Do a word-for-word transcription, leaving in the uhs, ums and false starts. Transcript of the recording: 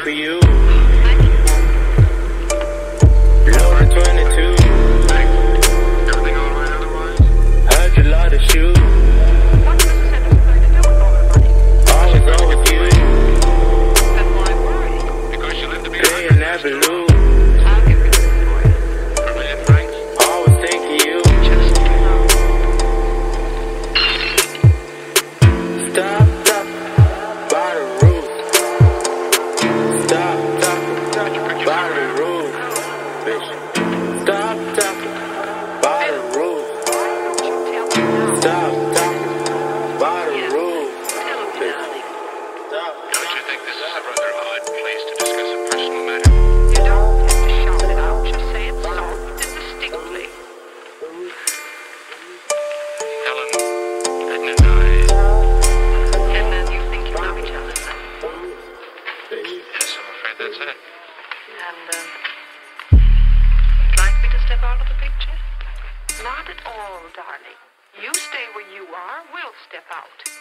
for you. Lower twenty-two. Everything all right otherwise? Heard you love to shoot. What does this have to do with all the money? Always go with you. Then why worry? Because you live to be Play a and never lose. I'll get rid of it for you. For a million francs? Always think of you. Just you know. Stop talking by the roof. Stop talking by the roof. Bitch. Stop talking by the roof. Why don't you tell me now? Stop talking by the Yes, roof. tell me, darling. Stop. Don't you think this is a rather odd place to discuss a personal matter? You don't have to shout it out. Just say it soft and distinctly. Helen, Edna and I... And then you think you love each other, then. Yes, I'm afraid that's it. And, um, you'd like me to step out of the picture? Not at all, darling. You stay where you are. We'll step out.